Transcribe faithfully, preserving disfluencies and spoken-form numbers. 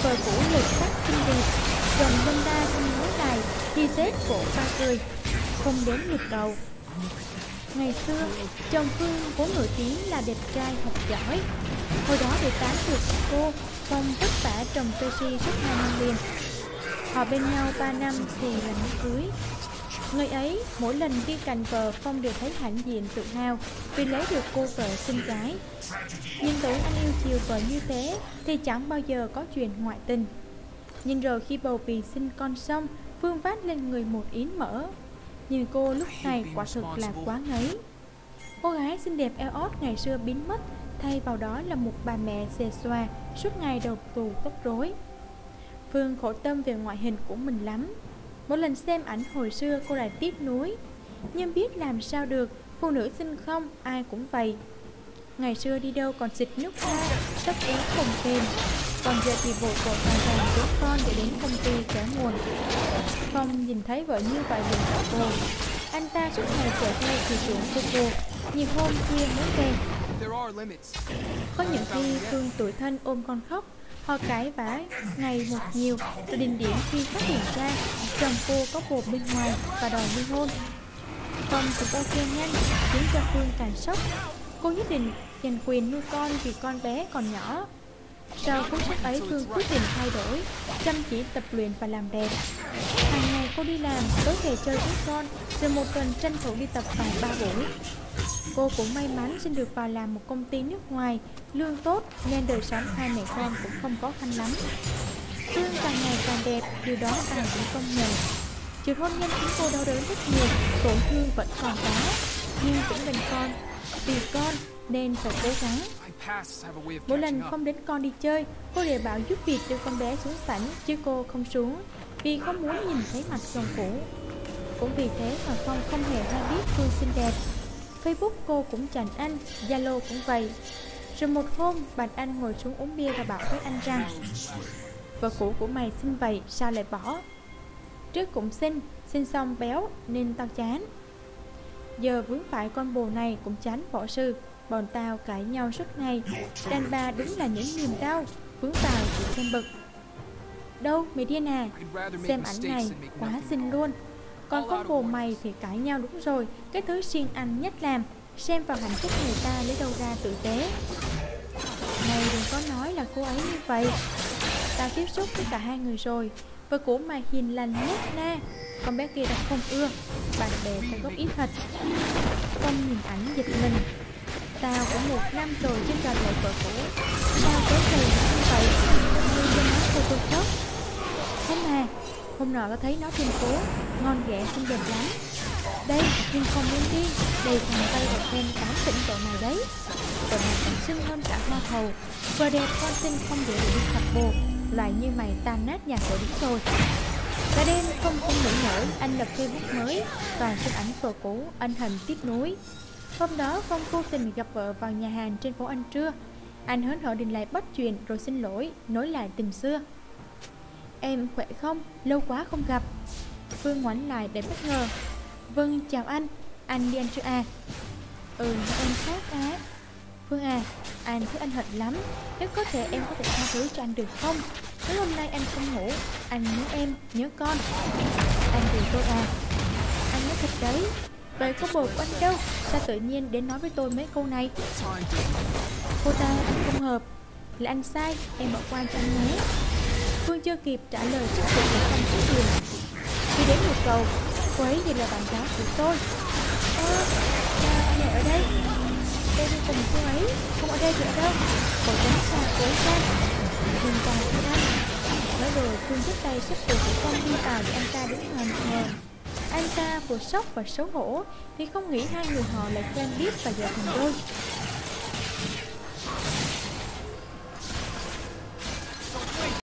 vợ cũ lục sắc xinh đẹp, gần bên ta không nói lại thì xếp cổ ba cười, không đến lượt cậu. Ngày xưa, chồng Phương vốn nổi tiếng là đẹp trai học giỏi. Hồi đó để tán được cô, Phong vất vả trồng cây si suốt hai năm liền. Họ bên nhau ba năm thì là đám cưới. Ngày ấy, mỗi lần đi cạnh vợ, Phong đều thấy hãnh diện tự hào vì lấy được cô vợ xinh gái. Nhưng tưởng anh yêu chiều vợ như thế thì chẳng bao giờ có chuyện ngoại tình. Nhưng rồi khi bầu bì sinh con xong, Phương vác lên người một yến mỡ. Nhìn cô lúc này quả thực là quá ngấy. Cô gái xinh đẹp eo ót ngày xưa biến mất, thay vào đó là một bà mẹ xề xòa, suốt ngày đầu tù tóc rối. Phương khổ tâm về ngoại hình của mình lắm. Mỗi lần xem ảnh hồi xưa cô lại tiếc nuối. Nhưng biết làm sao được, phụ nữ xinh không, ai cũng vậy. Ngày xưa đi đâu còn xịt nước hoa, tóc éo không kềm. Còn giờ thì vội vội vàng vàng đứa con để đến công ty kéo nguồn. Phong nhìn thấy vợ như vậy liền gặp cô. Anh ta suốt ngày chở theo thị trưởng của cô, nhiều hôm kia mới về. Có những khi Phương tuổi thân ôm con khóc, họ cãi vã ngày một nhiều, rồi đình điểm khi phát hiện ra chồng cô có bồ bên ngoài và đòi ly hôn. Phong cũng ok nhanh, khiến cho Phương càng sốc. Cô nhất định giành quyền nuôi con vì con bé còn nhỏ. Sau cú sốc ấy, Phương quyết định thay đổi, chăm chỉ tập luyện và làm đẹp. Hàng ngày cô đi làm, tối về chơi với con, rồi một tuần tranh thủ đi tập vài ba buổi. Cô cũng may mắn xin được vào làm một công ty nước ngoài, lương tốt nên đời sống hai mẹ con cũng không khó khăn lắm. Phương càng ngày càng đẹp, điều đó ai cũng công nhận. Chuyện hôn nhân khiến cô đau đớn rất nhiều, tổn thương vẫn còn có, nhưng cũng vì con, vì con nên phải cố gắng. Mỗi lần Phong đến con đi chơi, cô đều bảo giúp việc đưa con bé xuống sảnh, chứ cô không xuống vì không muốn nhìn thấy mặt chồng cũ. Cũng vì thế mà Phong không hề hay biết Phương xinh đẹp. Facebook cô cũng chặn anh, Zalo cũng vậy. Rồi một hôm, bạn anh ngồi xuống uống bia và bảo với anh rằng: vợ cũ của mày xinh vậy sao lại bỏ? Trước cũng xinh, xinh xong béo nên tao chán. Giờ vướng phải con bồ này cũng chán bỏ sư. Bọn tao cãi nhau suốt ngày. Đàn bà đúng là những niềm đau, vướng vào chỉ xem bực. Đâu mày điên à, xem ảnh này quá xinh luôn. Còn con bồ mày thì cãi nhau đúng rồi. Cái thứ siêng ăn nhất làm, xem vào hạnh phúc người ta lấy đâu ra tử tế. Mày đừng có nói là cô ấy như vậy. Tao tiếp xúc với cả hai người rồi. Vợ cũ mày hiền lành nhất na. Con bé kia đã không ưa. Bạn bè phải góp ý thật. Không nhìn ảnh giật mình. Tao cũng một năm rồi chứ trò lại vợ cũ. Sao tới thầy như vậy? Như cho nó cô tôi khóc. Thế mà hôm nọ tao thấy nó trên phố, ngon ghẻ xinh đẹp lắm. Đây, nhưng không nên đi. Đây thằng tay đợt khen tám tỉnh cậu này đấy. Cậu này còn xinh hơn cả hoa hầu. Vừa đẹp con xinh không để đi thập bồ. Loại như mày tan nát nhà cậu đúng rồi. Cả đêm không không nghỉ nổi, anh lập Facebook mới, toàn xem ảnh vợ cũ, ân hận tiếc nuối. Hôm đó Phong vô tình gặp vợ vào nhà hàng trên phố ăn trưa. Anh hớn hở định lại bắt chuyện rồi xin lỗi, nối lại tình xưa. Em khỏe không? Lâu quá không gặp. Phương ngoảnh lại để bất ngờ. Vâng, chào anh. Anh đi ăn chưa à? Ừ, em khác á. Phương à, anh thấy anh hận lắm. Nếu có thể em có thể tha thứ cho anh được không? Nếu hôm nay anh không ngủ, anh nhớ em, nhớ con. Anh vì tôi à? Anh nói thật đấy. Vậy có bồ của anh đâu? Sao tự nhiên đến nói với tôi mấy câu này? Cô ta anh không hợp. Là anh sai, em bỏ qua cho anh nhé. Phương chưa kịp trả lời trước cuộc của Phong số tiền. Khi đến một cầu, cô ấy thì là bạn gái của tôi. Ơ, sao anh lại ở đây? Tôi đi cùng cô ấy, không ở đây thì ở đâu? Cậu tránh xa cố ra. Đừng còn với anh. Nói rồi Phương dứt tay xếp từ của Phong đi vào để anh ta đứng ngần ngờ. Anh ta vừa sốc và xấu hổ vì không nghĩ hai người họ lại quen biết và giờ thành đôi.